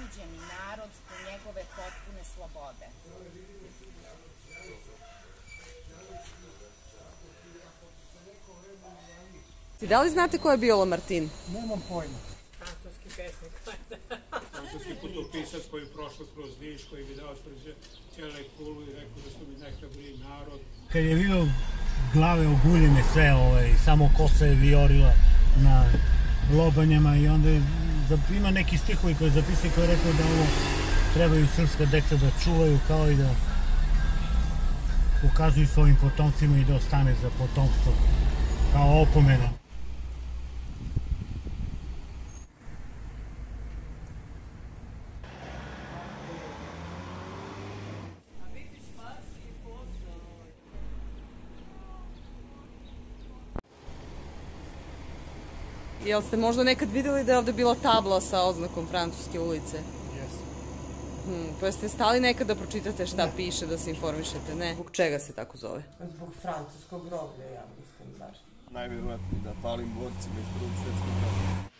otuđeni narod do njegove potpune slobode. Da li znate ko je bio Lamartine? Nemam pojma. Francuski pesnik. Francuski putopisac koji je prošao kroz Niš, koji bi dao kroz cijele kulu i rekao da smo mi najhrabriji narod. Kad je vidio glave oguljene sve, samo kosa je viorila na lobanjama i onda ima neki stihovi koji je zapisao koji je rekao da ovo trebaju srpska deca da čuvaju kao i da ukazuju svojim potomcima i da ostane za potomstvo kao opomena. Jel ste možda nekad videli da je ovde bila tabla sa oznakom Francuske ulice? Jesam. Pa jeste stali nekad da pročitate šta piše, da se informišete, ne? Zbog čega se tako zove? Zbog francuskog groblja, ja mislim, zašto. Najvjerojatnije da palim borcima iz Prvog svjetskog rata.